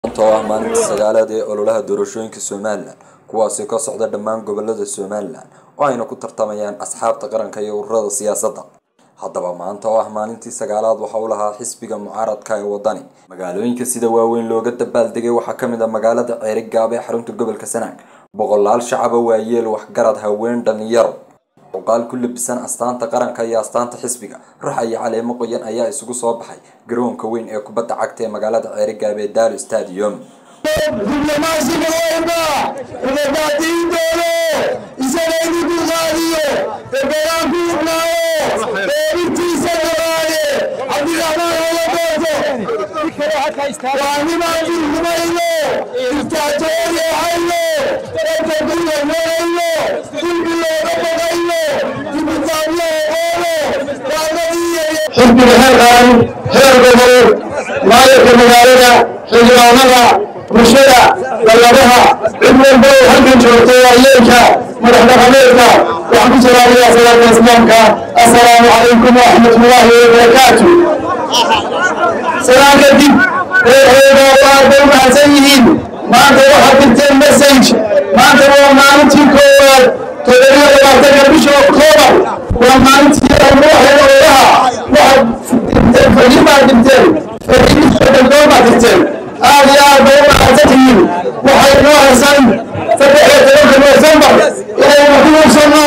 Maanta waa maalinta sagaalaad ee ololaha doorashooyinka Somaliland kuwaasi ka socda dhammaan gobollada Somaliland oo ayna ku tartamayaan asxaabta qaranka iyo ururada siyaasadda. Haddaba maanta oo ah maalintii sagaalaad waxa uu lahaa xisbiga mucaaradka ee wadani magaalooyinka sida waaweyn looga dabaaldegay waxaa ka mid ah magaalada Ceerigaabo ee xarunta gobolka Sanaag. Boqolaal shacab ah waayeel waxgarad haween dhalinyaro وقال كل بسان أستان تقرن كي أستان تحسبك روح أي على مقيان أي اسقو صباحي جرون كوين يكبت عكتة مقالات عريقة بدار استاديوم. حب الهرقان هرقه مالك المغاربة حجرانها رشدة بلدها ابن البو حق جوتي إليك مرحبا خليك وحب سلام يا سلام إسلامك السلام عليكم ورحمة الله وبركاته سلام جديد هذا الله بوم حسين ما أنت واحد بنتين مسج ما أنت ما أنت كور تدري ولا تقدر بشو كور وما أنت روح وراها واحد فلما تبتل فلما تبتل ما تبتل يا بوم حسين وحي نوح حسين فتح يتلقى وزمر إلى يوم وصلنا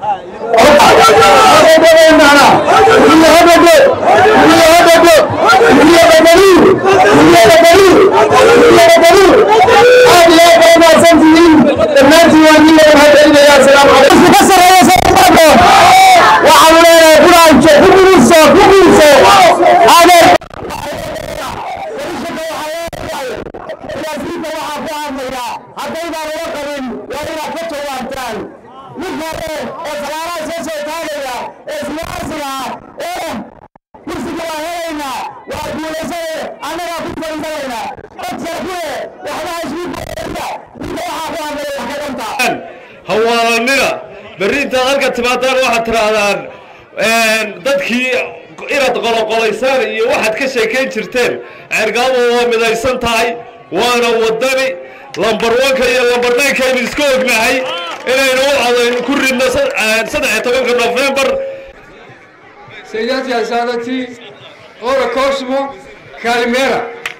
هوالنا برينتا halka timaadaan waxa tiraadaan dadkii irad qoloqolaysan iyo waxaad ka sheekeyn jirteen Ceerigaabo waa midaysan tahay waana wadani lambar 1 iyo lambar 2 ka isku ognahay inaynu wadayn ku ridno 13 November سيداتي يا سادتي أورا كوسمو كاليميرا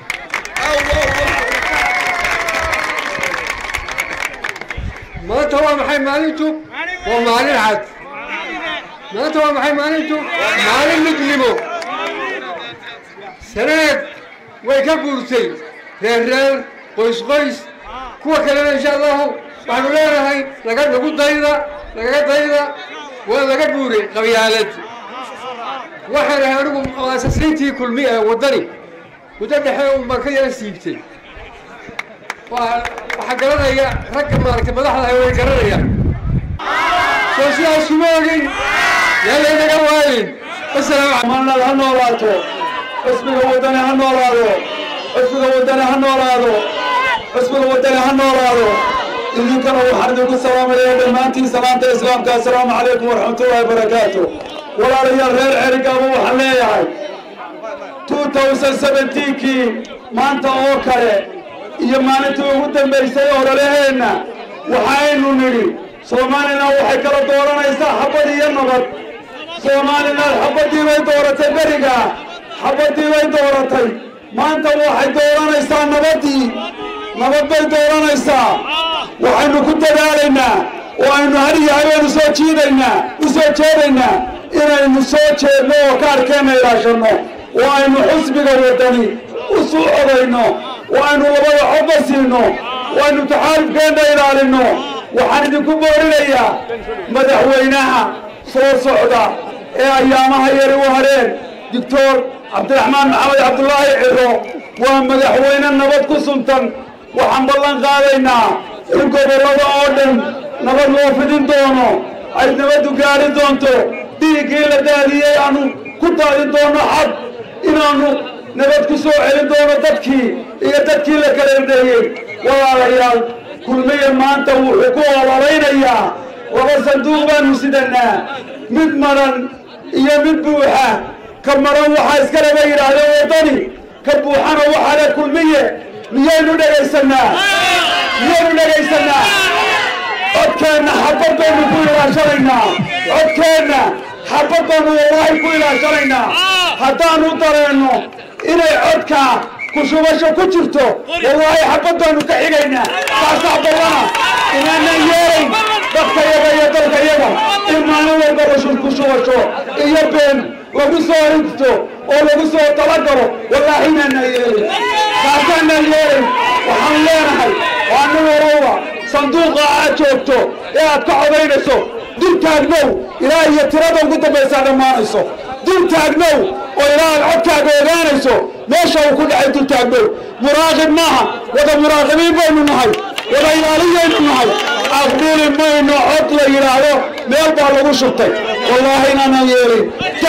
ما توا محي ماليتو ومالين عاد ما توا محي ماليتو مالين نقلبو سنة ويكا قرسي رير قيس كوا كلام إن شاء الله وحنو لنا هاي لقد نقول ضيضة ولقد بوري قبيالتي waxaan anigu aasaasintii kulmiye wadani wadada markay siibtay waxa garanaya rag maaragtay madaxda ay way garanayaan soo siyaasi moogay yalla inaga waayin assalaamu alaykum ha noolaato isbiga wadani ha noolaado isbiga wadani ha noolaado isbiga wadani ha noolaado idinkana waxaan idinku salaamayaa dhammaantiin salaanta islaamka assalaamu calaykum waraxmatullaahi wabarakaatuh ولا ريال غير عرقابه وحليه 2017 كي ما انت اوكره iyo maalintii ugu dambeysay oroleheenna waxaynu niri Soomaalina waxay kala dooranaysaa xabad iyo nabad Soomaalina xabadii way dooratay bariga xabadii way dooratay maanta waxay dooranaysaa nabadii nabad bay dooranaysaa waxaynu ku dadaalaynaa oo aynu hariyaaynu soo jiidaynaa u soo jeedaynaa inaynu soo jeedno oo ka arkayna ilaashano oo aynu xisbiga wadani u soo codayno oo aynu labada codba siino oo aynu taxaalufkeena ilaalino waxaan idinku boorinayaa madaxweynaha soo socda ee ayaamaha yari u hareen Dr. Cabdiraxmaan Maxamed Cabdullaahi Ciro waa madaxweyne nabad ku suntan waxaan ballan qaadaynaa in gobolada oo dhan nabad loo fidin doono ay nabadu gaari doonto dhiigii la daadiyay aanu ku daadin doono xad inaanu nabad ku soo celin doono dadkii la kala irdeeyey walaalayaal kulmiye maanta wuxuu ku ololeynayaa laba sanduuq baanu sidanaa mid maran iyo mid buuxa كمرة وحاس كلام يراده وطني كبوحنا وحلا كل مية miyaynu dhegaysanaa codkeenna xabad baynu ku ilaashanaynaa codkeenna xabad baynu wallaahi ku ilaashanaynaa haddaanu dareenno inay codka kushubasho ku jirto wallaahi xabad baynu ka xigaynaa taasaa ballana inaanan yeelayn dadkayaga iyo dalkayaga in maalin walba kushubasho iyo been lagu soo rinto oo lagu soo talagalo wallaahi inaanan yeelayn taasaanan yeelayn waxaan leenahay waa nin walowba sanduuqa aad joogto ee aad ka codaynayso dul taagnow ilaa iyo tirada ugu dambaysaa dhammaanayso dul taagnow oo ilaa aad codkaaga ogaanayso meesha uu ku dhacay dul taagnow muraaqib maaha wada muraaqibiin baynu nahay wada ilaaliyaynu nahay aqbili mayno cod la yidhaahdo meel baa lagu shubtay wallaahi inaanan yeelin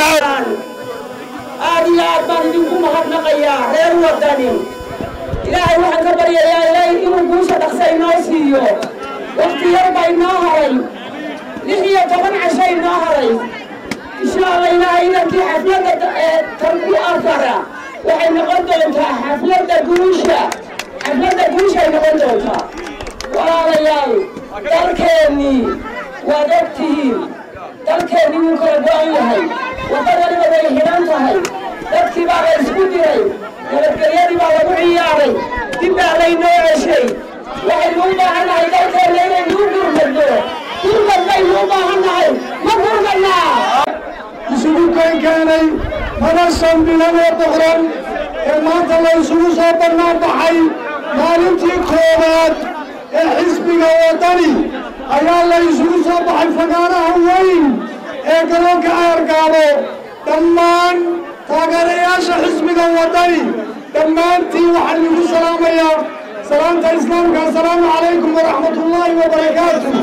aad iyo aad baan idinku mahadnaqayaa reer wadani ilaahay waxaan ka baryayaa ilaahay inuu guusha dhaqsa inoo siiyo waqti yar baa inoo haray 16 casho inoo haray insha allah ilaahay inankii xafladda tan ku arkara waxay noqon doontaa xafladda guushay noqon doontaa walaalayaal dalkeennii waad ogtihiin dalkeennii wuu kala go-an yahay wadadaniba way xidhan tahay dadkii baa la isku diray nabadgelyadii baa lagu ciyaaray dib baa laynoo ceshay waxaynu u baahannahay dalkeenna inaynu u gurmadno gurmad baynu u baahannahay ma gurmadnaa isugu keenkeenay madashan bilan oo boqran ee maanta la isugu soo bannaan baxay maalintii koowaad ee xisbiga wadani ayaa la isugu soo baxay fagaaraha weyn ee garoonka Ceergaabo dhammaan taageerayaasha xisbiga wadani dhammaantiin waxaan idinku salaamayaa salaanta islaamka assalaamu calaykum waraxmatullaahi wabarakaatuh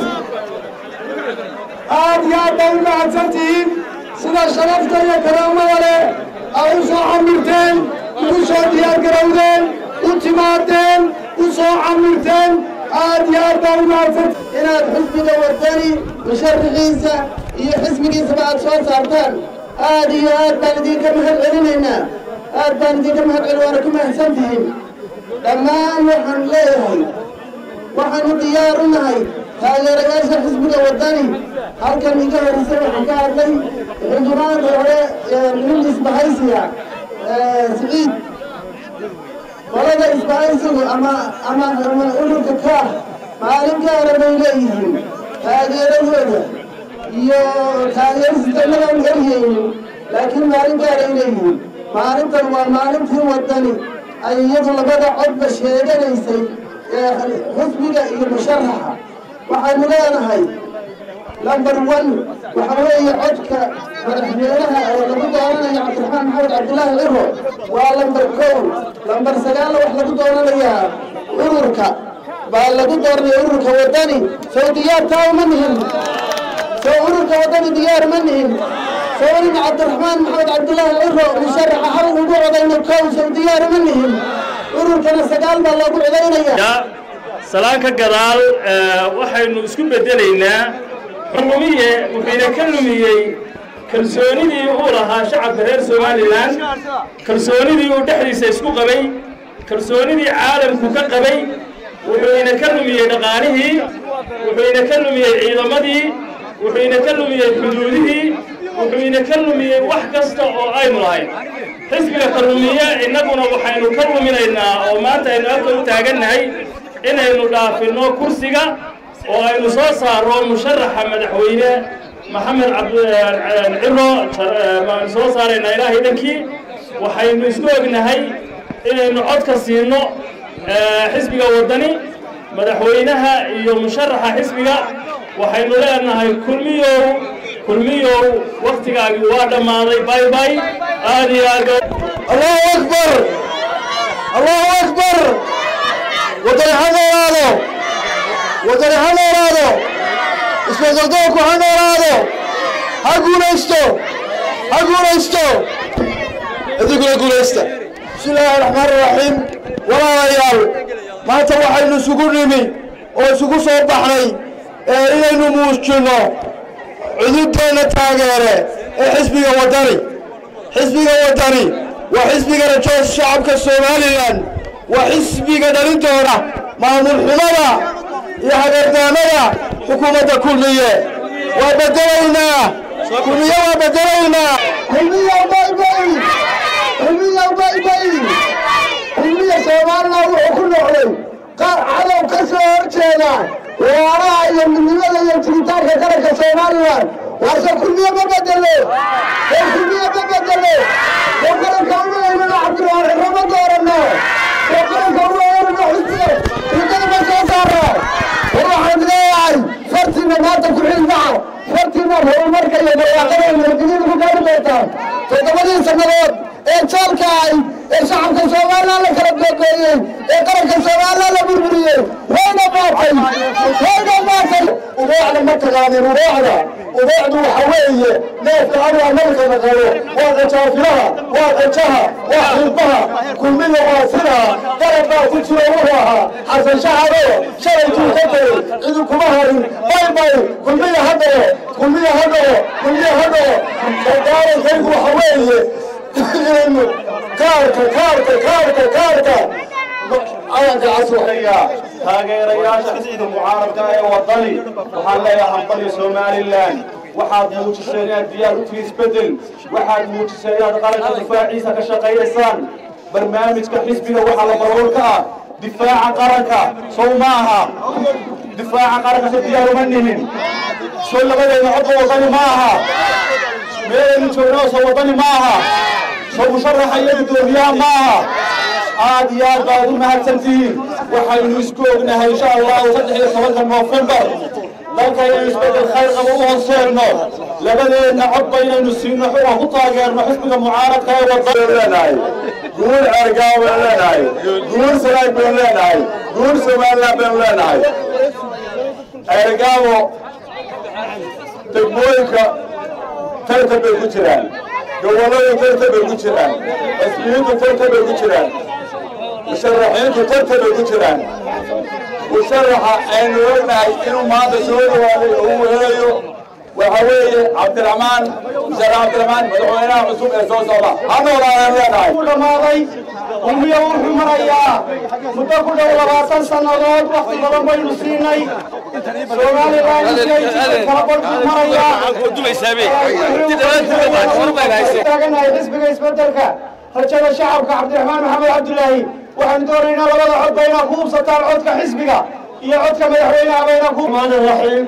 aad iyo aad baa u mahadsantihiin sida sharafta iyo karaamada leh aad u soo camirteen ugu soo diyaargarowdeen u timaadeen u soo camirteen aad iyo aad baa u mahadsantihiin inaad xisbiga wadani musharaxiisa iyo xisbigiisaba aad soo saartaan aad iyo aad baan idinka mahad celinaynaa aad baan idinka mahad celin waana ku mahadsantihiin dhammaan waxaan leeyahay waxaanu diyaar u nahay taageerayaasha xisbiga wadani halkan iga horreysay waxaan ka hadlay xildhibaanka hore nin isbahaysiga siciid qolada isbahaysigu ama ururka kaah maalin gaara bay leeyihiin taageeradooda iyo taageersitanadaan heryaynin laakiin maalin gaaray leeyihiin maalintan waa maalintii wadani ay iyadu labada codba sheeganaysay xisbiga iyo musharaxa waxaanu leenahay lambar 1 waxa weeye codka madaxweynaha ee lagu dooranayo cabdiraxmaan maxamed cabdilaahi ciro waa lambar 1 lambar 9 wax lagu dooranayaa ururka baa lagu dooranaya ururka wadani soo diyaartaa uma nihin soo ururka wadani diyaar ma nihin soo in cabdiraxmaan maxamed cabdilaahi ciro musharaxa hal ugu codayna kow soo diyaar ma nihin ururkana 9 baa loogu codaynaya salaanka gadaal waxaynu isku bedelaynaa xukumiye wuxuuna ka lumiyey kalsoonidii uu lahaa shacabka reer Somaliland kalsoonidii uu dhexdiisa isku qabay kalsoonidii caalamku ka qabay wuxuuna ka lumiyey dhaqaalihii wuxuuna ka lumiyey ciidamadii wuxuuna ka lumiyey xuduudihii wuxuuna ka lumiyey wax kasta oo aynu lahayn xisbiga kalluumiye innaguna waxaynu ka luminaynaa oo maanta aynu halka u taagannahay inaynu dhaafino kursiga oo aynu soo saaro musharaxa madaxweyne maxamed ciro baan soo saaraynaa ilaahay dhankii waxaynu isku ognahay inaynu codka siino xisbiga wadani madaxweynaha iyo musharaxa xisbiga waxaynu leenahay kulmiyow waqtigaagii waa dhammaaday bay bay aad iyo aad allahu akbar wadani ha noolaado isbeddeldoonku ha noolaado ha guulaysto idinkuna guulaysta bismillaahi raxmaani raxiim walaalayaal maanta waxaynu isugu nimi oo isugu soo baxnay inaynu muujinno cudubteenna taageere ee xisbiga wadani waa xisbiga rajada shacabka Somaliland وحسبك دلنتونا مامور حمدا يا هجردانيا حكومة كلية وبدلنا كلية وبدلنا كلية باي باي كلية باي باي كلية سوالنا وكل علي قال على كسر جينا وراء من لماذا يمتلكان كذلك سوالنا وأرسل كلية ببدله كلية ببدله وقال كوننا إلى عبد الله رمضان وقال كوننا إلى حسين وقال ما سافر وراح نلاقي فرتنا ما تكون معه فرتنا هو مركز يبغى من الجديد وقال بيتان تتبدل سنوات إنشالكاي الشعب كسوالنا لكربكوي إقرأ كسوالنا لبربريه وين باطل وين باطل وبعد ما تغادر وبعد وحويه ناس تعالوا ملكة نقلوا وغشافلها وغشها وحربها كل من واسرها ضربها تجروها حسن شعره شريتو كتر إذا كمهر باي باي كل من هدوا كل من هدوا كل من هدوا دار الخير وحويه كارتا أنا عصوحية taageerayaasha xisbiga mucaaradka ee wadani waxaan leeyahay hambali Somaliland waxaad muujisay inaad diyaar u tihiin isbedel waxaad muujisay inaad qaranka difaaciisa ka shaqeynaysan barnaamijka xisbiga waxa la barool ka ah difaaca qaranka Soomaaliya difaaca qaranka si diyaar uma nihin soo labadeena cod wadani maaha meelay joogno soo wadani maaha soo musharaxaya gudoomiyaha maaha aad iyo aad baad u mahadsantihiin waxaynu isku ognahay insha Allah 13 November dalka inaynu isbedel khayr qabo u horseedno labadeena cod baynaynu siino xura ku taageerno xisbiga mucaaradka ee waddanka guul argaaw leenahay guul salaay baan leenahay guul Soomaaliland baan leenahay argaaw degmooyinka tartan bay ku jiraan gobolada tartan bay ku jiraan asbiinta tartan bay ku jiraan مشرحين ترتب الكتران وشرح أن يقولنا إنه ما تسويه هو هيو وحوي عبد الرحمن مشرح عبد الرحمن مدعونا عصوب إرسال صلاة هذا ولا يلا كل ماضي هم يوم مريا متأكد ولا بارتن سنوات وقت بدل ما ينسيني سوالي راي شيء فرقل مريا دول يسابي تاجنا يدسبك يسبتلك هرجال الشعب كعبد الرحمن محمد عبد الله وعن دورنا لولا عد بينكم ستار عدك حزبك يا عدك مدحوينا بينكم الرحمن الرحيم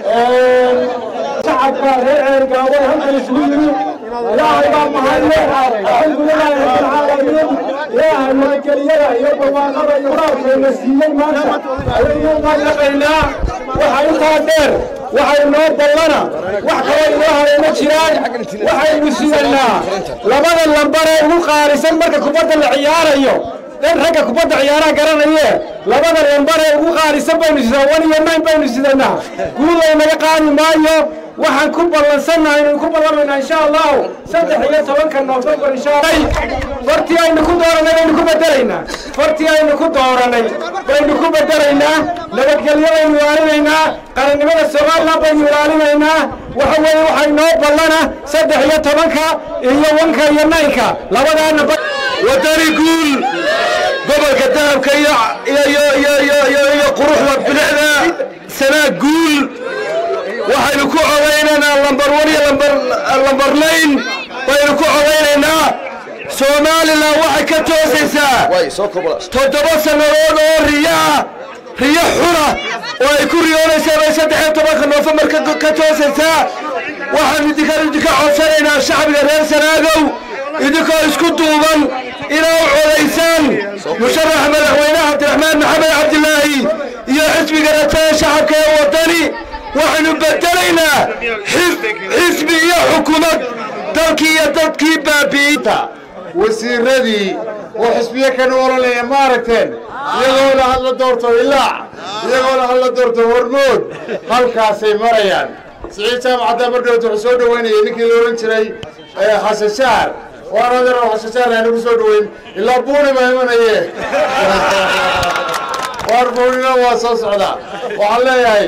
شعب كارير قاوي هم الاسبوعي لا إمام محل الحمد لله رب العالمين يا الملكية يا بابا قبل يراك المسجد ما اليوم قلنا وحي قادر وحي نور دلنا وحي الله المجيران وحي مسيرنا لبدا لمبره ugu qaarisan marka kubadda la ciyaarayo dan ragga kubadda ciyaaraha garanaya labada lambar ee ugu qaarisan baynu sidoo 1 iyo 9 baynu sidana guul ay naga qaadi maayo waxaan ku ballansanahay inaan ku ballanayna insha Allah 13 November insha Allah farti aynu ku dooranay baynu ku bedelaynaa farti aynu ku dooranay baynu ku bedelaynaa nabadgelyada ilaalinaynaa qarannimada Soomaaliland baynu ilaalinaynaa waxa weeye waxay noo ballana 13 iyo 1 iyo 9 labadaana wadani guul gobolka dahabka iyo quruxda bilicda sana guul waxaynu ku codeynaa lambar 1 iyo lambar 9 baynu ku codeynaa Soomaaliland waxay ka toosaysaa 7 sanadood oo riya xura oo ay ku riyoonaysaa 13 November ka toosaysaa waxaan idinka codsanaynaa shacbiga reer Sanaagow idinkoo isku duuban inay codeysaan musharax madaxweynaha Cabdiraxmaan Maxamed Cabdilaahi iyo xisbiga rajada shacabka ee wadani waxaanu bedelaynaa xisbi iyo xukuumad dalkii iyo dadkii baabi'inta wasiiradii oo xisbiye kan oranaya ma aragteen iyagoo la hadla doorto ilaa iyagoo la hadla doorto hormood halkaasay marayaan سعيد سام عدا مرة وتحسود وين ينكي لورن شري حساسار وأنا ذا حساسار أنا بسود وين إلا بوني ما يمنا إيه واربوني لا واساس على وعلى ياي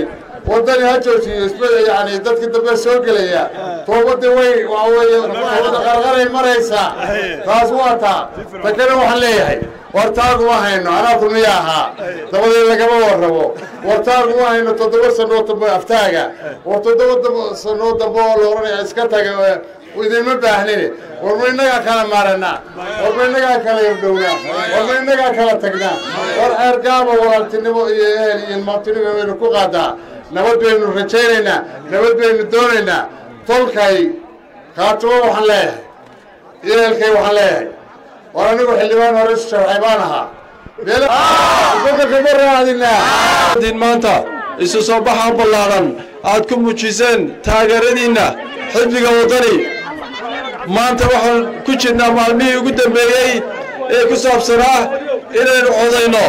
wadani ha joojiyo yani dadka dambe soo gelaya toobadii way qarqaray maraysaa taas waa taa takana waxaan leeyahay wartaagu ma hayno anaa kulmiya ahaa dabadeed lagama warrabo wartaagu ma hayno 7 sano dambe aftaaga war 7 sano dambe oo la oranaya iska taga idinma baahnine warma innagaa kala maaranaa warma innagaa kala yabdhownaa warma innagaa kala tagnaa war ceergaaba walaaltinimo iyo ehel iyo ilmaantinimo baynu ku qaadaa nabad baynu rajaynaynaa nabad baynu doonaynaa tolkay khaatimo waxaan leeyahay ehelkay waxaan leeyahay war anigu xildhibaan hore sharxay baan ahaa maanta isu soo baxa ballaaran aad ku muujiseen taageeradiinna xisbiga wadani maanta waxaan ku jirnaa maalmihii ugu dambeeyey ee ku saabsanaa inaynu codayno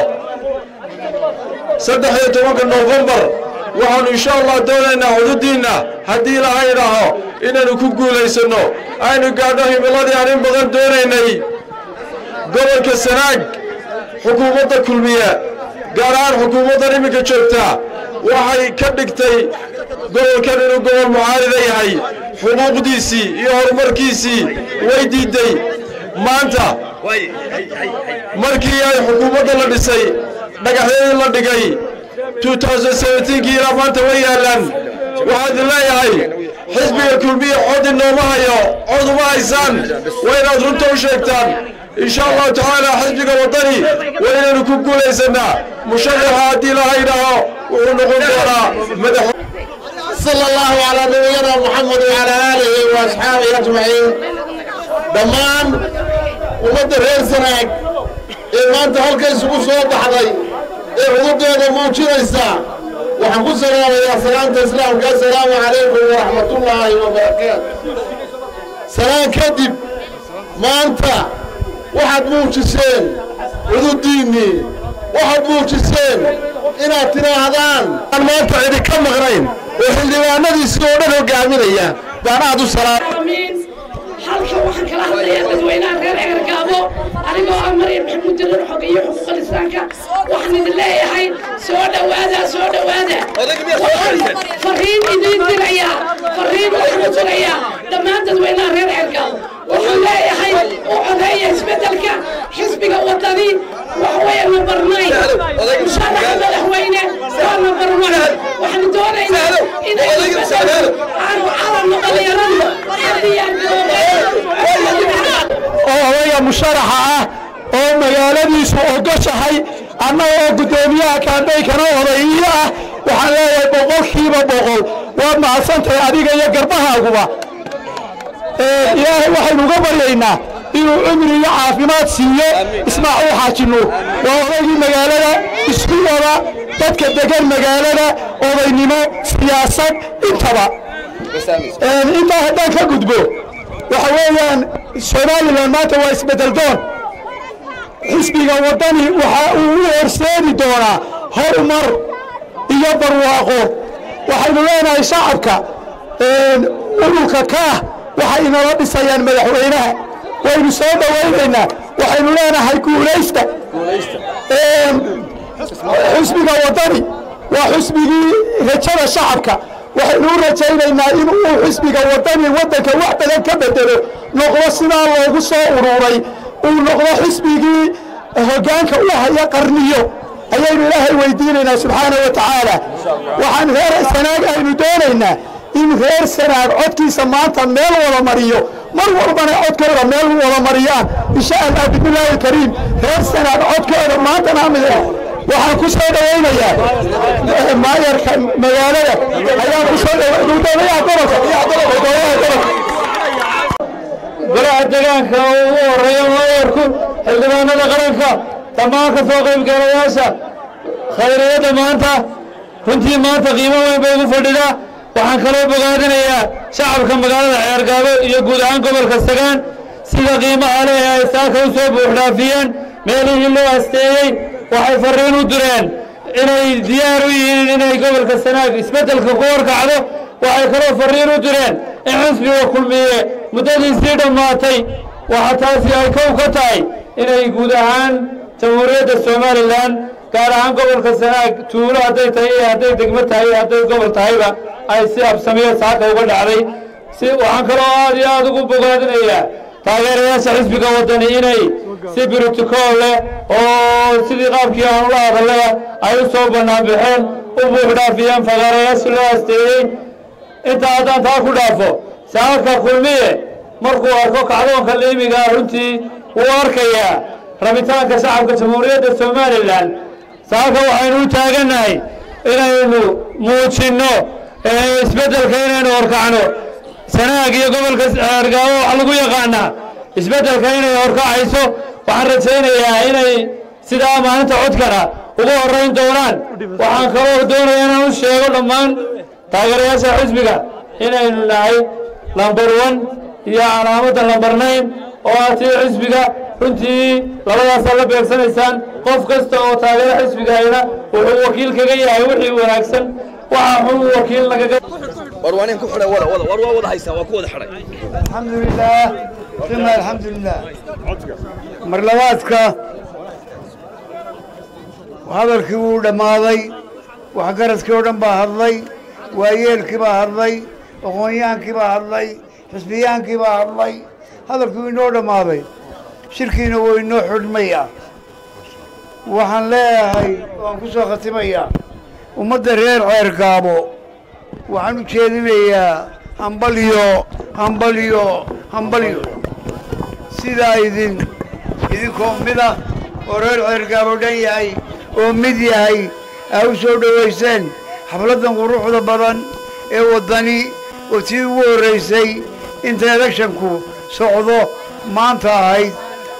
13 Noofembar waxaanu insha Allah doonaynaa xuduudiina haddii la hayraho inaynu ku guulaysano aynu gaadho himiladii aan in badan doonaynay gobolka Sanaag xukuumadda kulmiye gaar ahaan xukuumadda iminka joogta waxay ka dhigtay gobolkan inuu gobol mucaarida yahay xuquuqdiisii iyo horumarkiisii way diiday maanta markii ay xukuumadda la dhisay dhagaxyadii la dhigay 2017 ilaa maanta way yaalaan waxaad leeyahay xisbiga kulmiye cod inooma hayo cod uma haysaan waa inaad runta u sheegtaan إن شاء الله تعالى حزبك وطني وإننا كل سنة مشرحة دينا ونقول مدح صلى الله على نبينا محمد وعلى آله وأصحابه أجمعين دمان ومدى غير سناك إما أنت هالكيس قصوة بحضي إحضر هذا موجود إساء وحنقول سلام يا سلام تسلام السلام عليكم ورحمة الله وبركاته سلام كذب ما أنت waxaad muujiseen xuduudiinni waxaad muujiseen inaad tidhaahdaan aan maanta idinka maqnayn oo xildhibaanadiisii oo dhan hogaaminaya baan aad u salaamiin halka waxaan kala hadlayaa dadweynaha reer Ceergaabo anigoo ah Maryam Maxamuud Dirar xogeeyo xuquuqul insaanka waxaan idin leeyahay soo dhawaada fariin idin diraya fariin waxaan diraya dhammaan dadweynaha reer Ceergaabo waxaan leeyahay oo codeeya isbedelka xisbiga wadani waxweyn nabarnay musharaxa madaxweyne waa nabarnay waxaan doonaynaa inay isbedel aan calan dhalinyarada oo musharaxa ah oo magaaladiisu ogoshahay annagoo gudoomiyaha kaambeykana odayiyo ah waxaan leeyahay 100% waad mahadsantahay adiga iyo garbahaaguba ilaahay waxaynu uga baryaynaa inuu cumri iyo caafimaad siiyo ismaaciil xaaji nuur waa odaygii magaalada isku wada dadka degan magaalada odaynimo siyaasad intaba intaa haddaan ka gudbo waxa weeyaan Soomaaliland maanta waa isbedel doon xisbiga wadani waxa uu u horseedi doonaa horumar iyo barwaaqo waxaynu leenahay shacabka ururka ka waxay inala dhisayaan madaxweynaha waynu soo dhawaynaynaa waxaynu leenahay guulaysta xisbiga wadani waa xisbigii rajada shacabka waxaynu u rajaynaynaa inuu xisbiga wadani waddanka wax badan ka bedelo noqdo sidaa loogu soo ururay uu noqdo xisbigii hoggaanka u haya qarniyo ayaynu ilaahay weydiinaynaa subxaana wa tacaala waxaan reer Sanaag aynu doonaynaa in reer Sanaag codkiisa maanta meel wada mariyo mar walbana codkooda meel wada mariyaan insha Allah billahi kariim reer Sanaag codkooda maanta naamida waxaan ku soo dhawaynayaa maayarka magaalada ayaan ku soo dhawaynayaa gobolka golaha deegaanka ugu horeeya maayarku xildhibaanada qaranka dhammaan ka soo qaybgalayaasha khayriyada maanta runtii maanta qiimo weyn bay ugu fadhidaa waxaan kaloo bogaadinayaa shacabka magaalada Ceergaabo iyo guud ahaan gobolka Sanaag sida qiimaha leh ay saaka u soo buuxdhaafiyeen meelihii loo asteeyay waxay fariin u direen inay diyaar u yihiin inay gobolka Sanaag isbedelka ku warkacdo waxay kaloo fariin u direen in xisbiga kulmiye muddadiisii dhammaatay waxa taasi ay kow ka tahay inay guud ahaan jamhuuriyadda Somaliland gaar ahaan gobolka Sanaag tuulo hadday tahay hadday degmo tahay hadday gobol tahayba ay si absamiyo saaka uga dhacday si waxaan kaloo aad iyo aad ugu bogaadinayaa taageerayaasha xisbiga wadani inay si protocol leh oo sidii qaabkii aan ula hadalay ay u soo banaan baxeen u buuxdhaafiyeen fagaarayaasha loo asteeyay inta haddaan taa ku dhaafo saaka kulmiye markuu arko kacdoonka liimiga runtii wuu arkayaa rabitaanka shacabka jamhuuriyadda Somaliland saaka waxaynu u taaganahay inaynu muujinno isbeddelka inaynu horkacno Sanaag iyo gobolka Argaawo waxa lagu yaqaanaa isbeddelka inay horkacayso waxaan rajaynayaa inay sidaa maalinta codkana ugu horeyn doonaan waxaan kaloo doonayaa inaan u sheego dhammaan taageerayaasha xisbiga inaynu nahay number 1 iyo calaamadda number 9 oo tii xisbiga runtii labadaas la beegsanaysaan qof kasta oo taageera xisbigayna wuxuu wakiil kaga yahay wixii wanaagsan waxa uu wakiil naga warwaanin ku xidhay wada haysan waa ku wada xidhay alxamdulillaah thumma alxamdulillaah marlabaadka hadalkii wuu dhammaaday waxgaradkii oo dhan baa hadlay waayeelkii baa hadlay aqoonyahaankii baa hadlay xisbiyaankii baa hadlay hadalkii inoo dhammaaday shirkiina wuu inoo xudhmaya waxaan leeyahay waan ku soo khatimayaa ummadda reer Ceergaabo waxaan u jeedinayaa hambalyo sidaa idinkoo mida oo reer Ceergaabo dhan yahay oo mid yahay aa u soo dhowayseen xafladdan quruxda badan ee waddani oo tii ugu horraysay inta electionku socdo maanta ahayd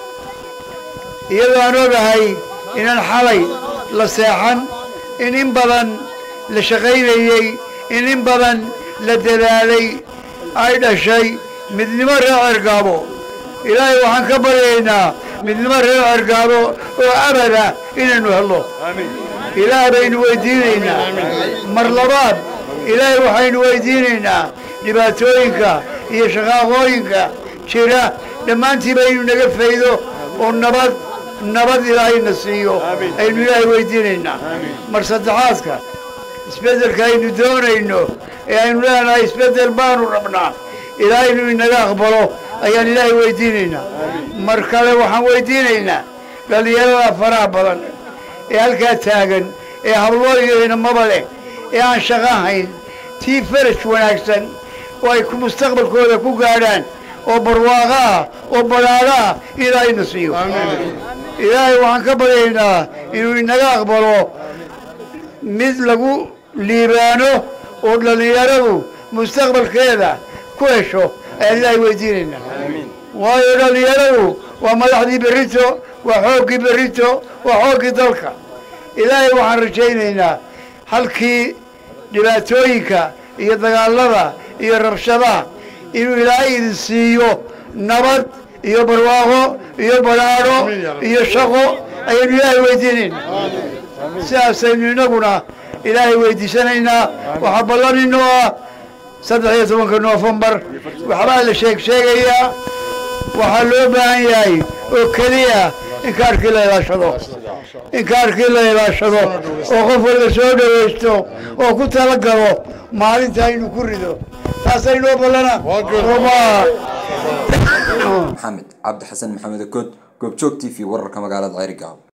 iyadoo aan ogahay inaan xalay la seexan in badan la shaqaynayey in badan la dadaalay ay dhashay midnimo reer Ceergaabo ilaahay waxaan ka baryaynaa midnimo reer Ceergaabo oo abada inaynu helno ilaahay baynu weydiinaynaa mar labaad ilaahay waxaynu weydiinaynaa dhibaatooyinka iyo shaqaaqooyinka jira dhammaantii baynu naga faydo oo nabad ilaahayna siiyo aynu ilaahay weydiinaynaa mar saddexaadka isbeddelka aynu doonayno ee aynu leenahay isbeddel baanu rabnaa ilaahay inuu inaga aqbalo ayaan ilaahay weydiinaynaa mar kale waxaan weydiinaynaa dhallinyarada faraha badan ee halkaa taagan ee habloo iyo inamaba leh ee aan shaqo ahayn tii faraj wanaagsan oo ay mustaqbalkooda ku gaadhaan oo barwaaqo ah oo badhaadho ah ilaahayna siiyo ilaahay waxaan ka baryaynaa inuu inaga aqbalo mid lagu liibaano oo dhallinyaradu mustaqbalkeeda ku hesho ayaan ilaahay weydiinaynaa waayo dhallinyaradu waa madaxdii berrito waa xooggii berrito waa xooggii dalka ilaahay waxaan rajaynaynaa halkii dhibaatooyinka iyo dagaallada iyo rabshadaha inuu ilaahay idin siiyo nabad iyo barwaaqo iyo badhaadho iyo shaqo ayaynu ilaahay weydiinaynaa sidaasaynu inaguna ilaahay weydiisanaynaa waxaa ballaninoo ah 13 Noofembar waxbaa la sheegayaa waxaa loo baahan yahay oo keliya in kaarkii la ilaashado oo qof walba soo dhawaysto oo ku talagalo maalinta aynu ku rido taasaynu ballana maxamed cabdi xasan maxamed kood goobjoog TV wararka magaalada Ceergaabo